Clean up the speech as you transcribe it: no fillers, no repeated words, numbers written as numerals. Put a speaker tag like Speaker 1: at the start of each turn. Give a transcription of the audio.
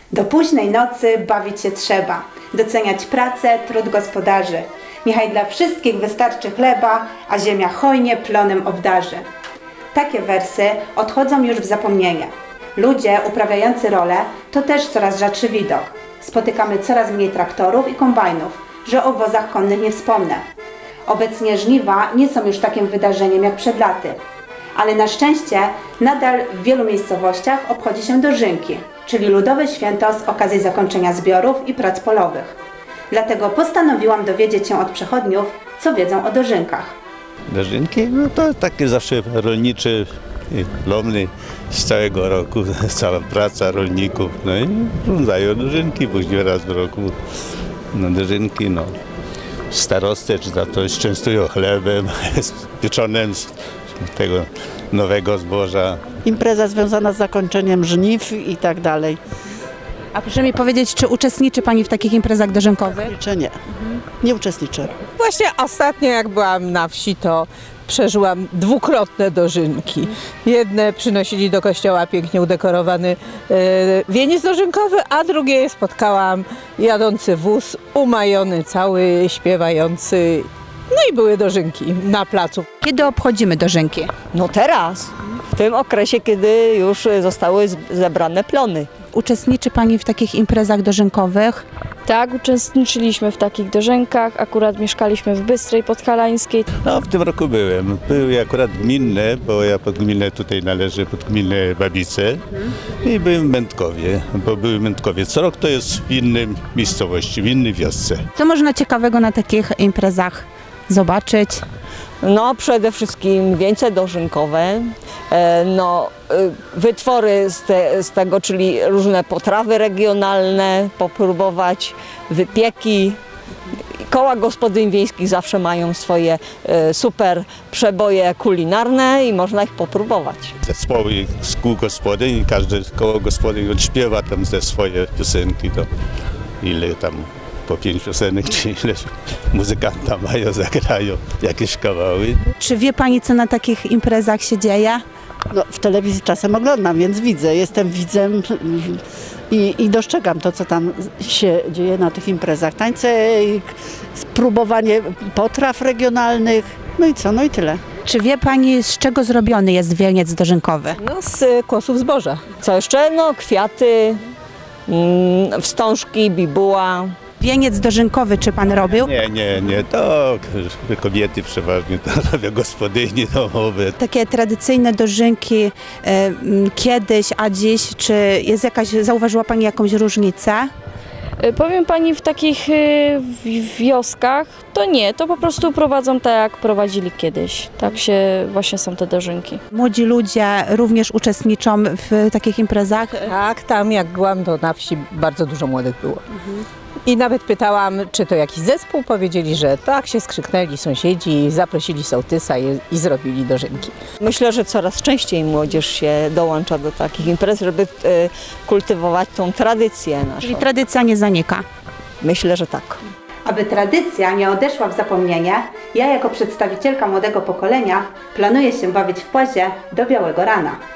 Speaker 1: Do późnej nocy bawić się trzeba, doceniać pracę, trud gospodarzy. Niechaj dla wszystkich wystarczy chleba, a ziemia hojnie plonem obdarzy. Takie wersy odchodzą już w zapomnienie. Ludzie uprawiający rolę to też coraz rzadszy widok. Spotykamy coraz mniej traktorów i kombajnów, że o wozach konnych nie wspomnę. Obecnie żniwa nie są już takim wydarzeniem jak przed laty. Ale na szczęście nadal w wielu miejscowościach obchodzi się dożynki, czyli ludowe święto z okazji zakończenia zbiorów i prac polowych. Dlatego postanowiłam dowiedzieć się od przechodniów, co wiedzą o dożynkach.
Speaker 2: Dożynki? No to takie zawsze rolniczy, lomny z całego roku, cała praca rolników. No i dają dożynki, później raz w roku. No dożynki, no starosty czy za coś częstują chlebem pieczonym z tego nowego zboża.
Speaker 3: Impreza związana z zakończeniem żniw i tak dalej.
Speaker 1: A proszę mi powiedzieć, czy uczestniczy Pani w takich imprezach dożynkowych?
Speaker 3: Czy nie? Nie uczestniczę.
Speaker 4: Właśnie ostatnio jak byłam na wsi, to przeżyłam dwukrotne dożynki. Jedne przynosili do kościoła pięknie udekorowany wieniec dożynkowy, a drugie spotkałam jadący wóz, umajony cały, śpiewający. No i były dożynki na placu.
Speaker 1: Kiedy obchodzimy dożynki?
Speaker 5: No teraz, w tym okresie, kiedy już zostały zebrane plony.
Speaker 1: Uczestniczy Pani w takich imprezach dożynkowych?
Speaker 6: Tak, uczestniczyliśmy w takich dożynkach, akurat mieszkaliśmy w Bystrej Podhalańskiej.
Speaker 2: No w tym roku byłem. Były akurat gminne, bo ja pod gminę tutaj należę, pod gminę Babice i byłem w Mędkowie, bo były w Mędkowie. Co rok to jest w innej miejscowości, w innej wiosce.
Speaker 1: Co można ciekawego na takich imprezach zobaczyć?
Speaker 5: No przede wszystkim wieńce dożynkowe, wytwory z tego, czyli różne potrawy regionalne, popróbować, wypieki. Koła gospodyń wiejskich zawsze mają swoje super przeboje kulinarne i można ich popróbować.
Speaker 2: Zespoły z kół gospodyń i każde koło gospodyń odśpiewa tam ze swoje piosenki, to ile tam po 5 piosenek, czy ileś muzykanta mają, zagrają jakieś kawały.
Speaker 1: Czy wie Pani, co na takich imprezach się dzieje?
Speaker 3: No, w telewizji czasem oglądam, więc widzę. Jestem widzem i dostrzegam to, co tam się dzieje na tych imprezach. Tańce, spróbowanie potraw regionalnych, no i co, no i tyle.
Speaker 1: Czy wie Pani, z czego zrobiony jest wieniec dożynkowy?
Speaker 4: No z kłosów zboża.
Speaker 5: Co jeszcze? No kwiaty, wstążki, bibuła.
Speaker 1: Wieniec dożynkowy czy Pan robił?
Speaker 2: Nie, to kobiety przeważnie to robią, gospodynie domowe.
Speaker 1: Takie tradycyjne dożynki kiedyś, a dziś, czy jest zauważyła Pani jakąś różnicę?
Speaker 6: Powiem Pani, w takich wioskach to nie, to po prostu prowadzą tak jak prowadzili kiedyś. Tak się właśnie są te dożynki.
Speaker 1: Młodzi ludzie również uczestniczą w takich imprezach?
Speaker 4: Tak, tam jak byłam, to na wsi bardzo dużo młodych było. I nawet pytałam, czy to jakiś zespół, powiedzieli, że tak, się skrzyknęli sąsiedzi, zaprosili sołtysa i zrobili dożynki.
Speaker 5: Myślę, że coraz częściej młodzież się dołącza do takich imprez, żeby kultywować tą tradycję naszą.
Speaker 1: Czyli tradycja nie zanika?
Speaker 5: Myślę, że tak.
Speaker 1: Aby tradycja nie odeszła w zapomnienie, ja jako przedstawicielka młodego pokolenia planuję się bawić w płazie do białego rana.